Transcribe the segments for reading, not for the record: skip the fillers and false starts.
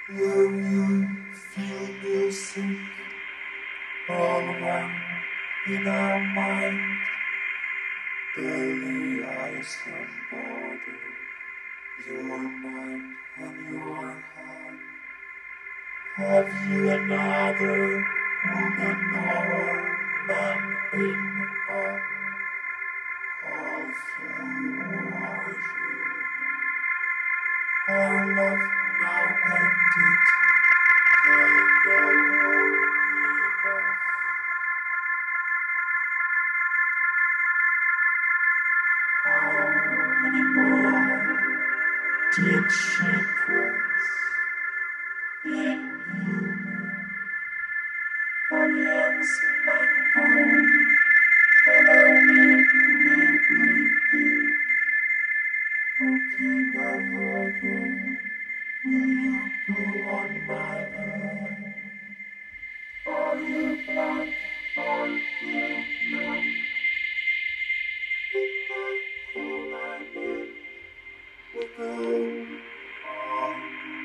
Will you feel music, all one in our mind? Belly, eyes and body, your mind and your hand. Have you another woman or man in on? How full are you? Our love now ended, hello enough. How many more did she press in you? Onions, mango, follow me, looking over you. Will you go on my head? Are you black? Are you young? In that hole I'm in, will go on.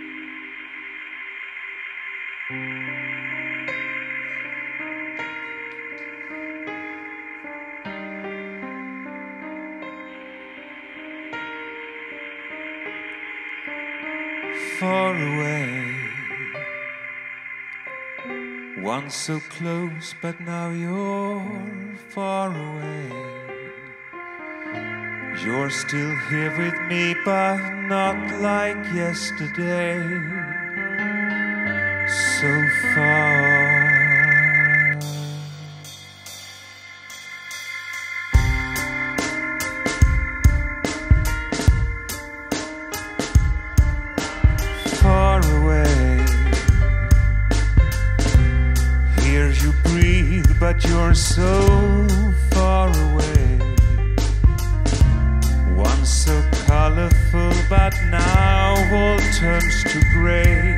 Far away, once so close, but now you're far away. You're still here with me, but not like yesterday. So far. Far away, hear you breathe, but you're so far away. Once so colorful, but now all turns to gray.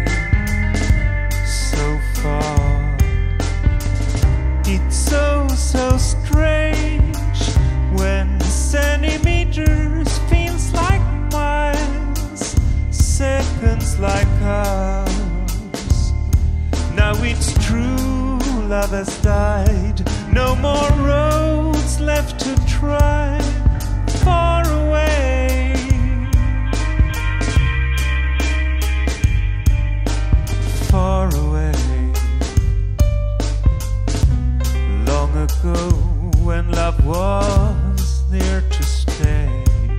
So far, it's so strange when centimeters feels like miles, seconds like hours. Now it's true, love has died, no more roads left to try. Far away, far away. Long ago, when love was there to stay,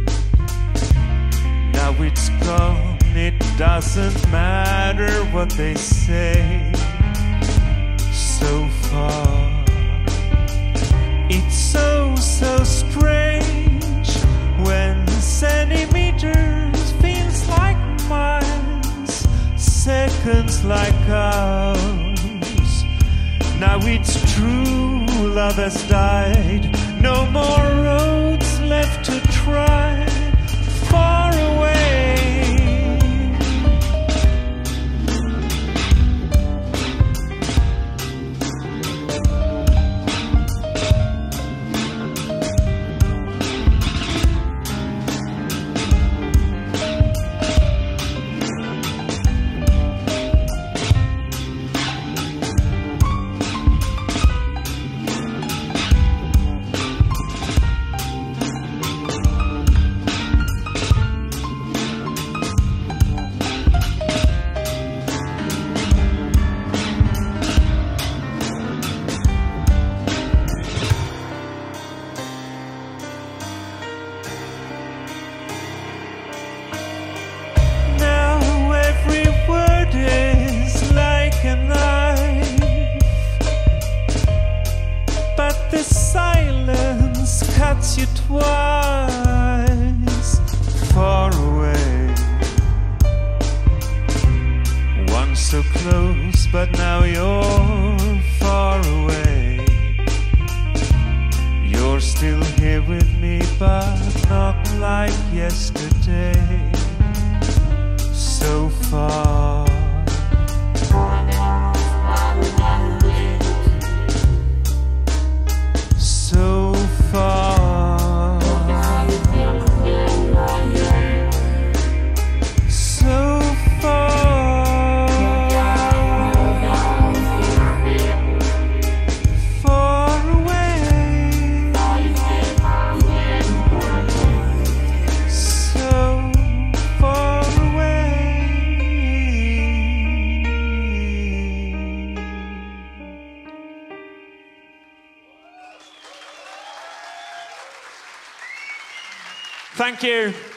now it's gone, it doesn't matter what they say. So far, it's so strange when centimeters feels like miles, seconds like hours. Now it's true, love has died, no more roads left to try. Far away. Cuts you twice. Far away, once so close, but now you're far away. You're still here with me, but not like yesterday. So far. So far. So far. Thank you.